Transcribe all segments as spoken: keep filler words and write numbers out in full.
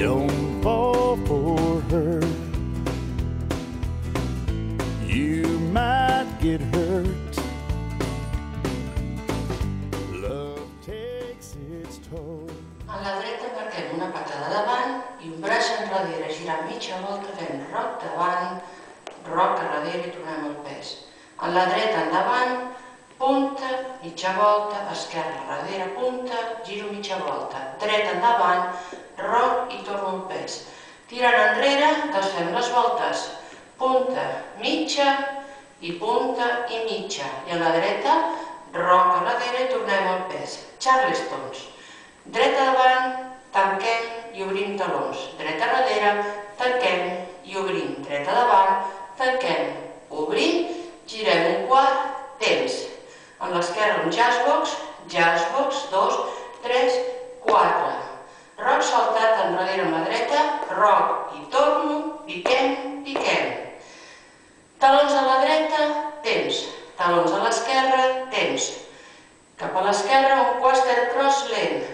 Don't fall for her. You might get hurt. Love takes its toll. A la dreta marquem una patada davant i un braç enrere, girant mitja volta fent roc davant, roc a darrere i tornem el pes. A la dreta endavant, punta, mitja volta, esquerra darrere, punta, giro mitja volta, dreta endavant, roc i torno el pes. Tirant enrere, desfem les voltes, punta, mitja i punta i mitja. I a la dreta, roc a darrere i tornem el pes. Charlestons. Dreta davant, tanquem i obrim talons. Dreta darrere, tanquem i obrim. Dreta davant, tanquem, obrim, girem un quart, temps. En l'esquerra un jazz box, jazz box, dos, tres, quatre. Roc saltat enrere amb la dreta, roc i torno, piquem, piquem. Talons a la dreta, temps. Talons a l'esquerra, temps. Cap a l'esquerra un quarter cross lent.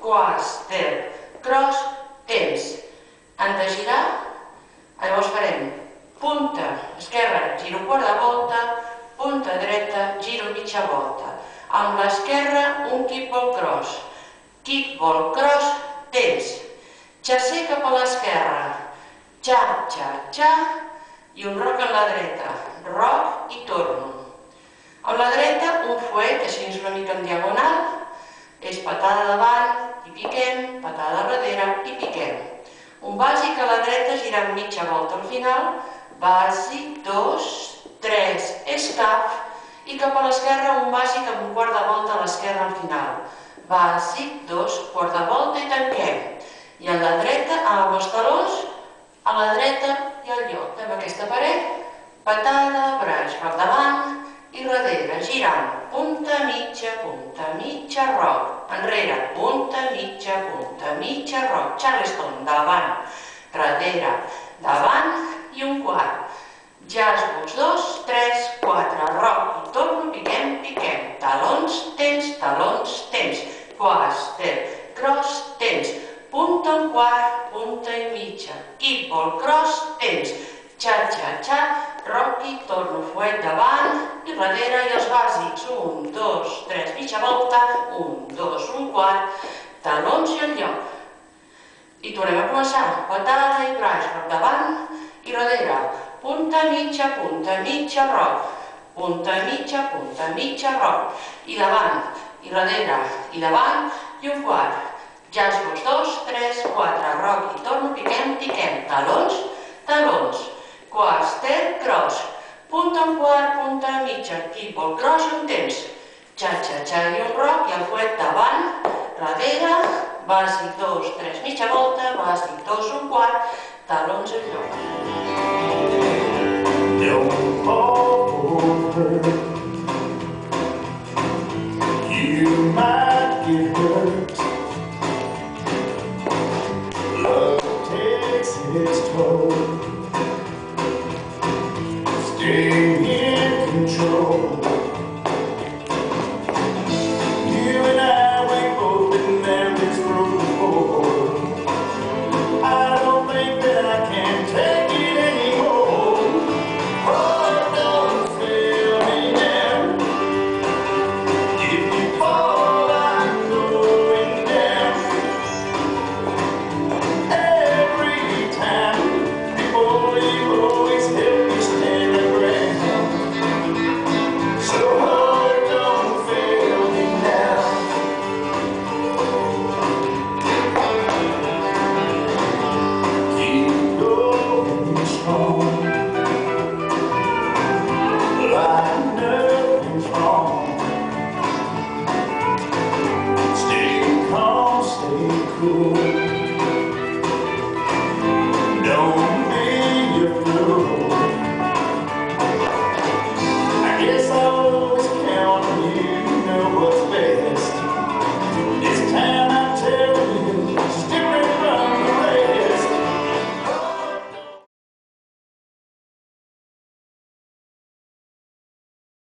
Quarter cross, temps. Han de girar, llavors farem punta esquerra, giro quart de volta, punta dreta, giro mitja volta. Amb l'esquerra un kickball cross. Kickball cross, temps. Xacer cap a l'esquerra. Xa, xa, xa. I un roc a la dreta. Roc i torno. A la dreta un fuet, així una mica en diagonal. És patada davant i piquem, patada darrere i piquem. Un bàsic a la dreta girant mitja volta al final. Bàsic, dos, tres, escaf. I cap a l'esquerra un bàsic amb un quart de volta a l'esquerra al final. Bàsic, dos, quart de volta i tanquem. I a la dreta, amb els talons, a la dreta i al lloc. Fem aquesta paret, patada, braç per davant i darrere, girant. Punta, mitja, punta, mitja, roc. Enrere, punta, mitja, punta, mitja, roc. Charleston, davant, darrere, davant i un quart. Jazz box, dos, tres, quatre, roc i torno, piquem, piquem. Talons, temps, talons, temps. Quarter, cross, temps. Punta, un quart, punta i mitja. Kickball, cross, temps. Xa, xa, xa, roc i torno, fuet davant i darrere i els bàsics. Un, dos, tres, mitja volta, un, dos, un quart, talons i al lloc. I tornem a començar. Patada i braç per davant i darrere. Punta, mitja, punta, mitja, roc. Punta, mitja, punta, mitja, roc. I davant, i darrere, i davant i un quart. Jazz box, dos, tres, quatre, roc i torno, piquem, piquem. Talons, talons. Quarter cross. Punta un quart, punta mitja. Kickball cross i un temps. Xa, xa, xa i un roc i el fuet davant, darrere, bàsic, dos, tres, mitja volta, bàsic, dos, un quart, talons al lloc. Don't fall for her. You might get hurt.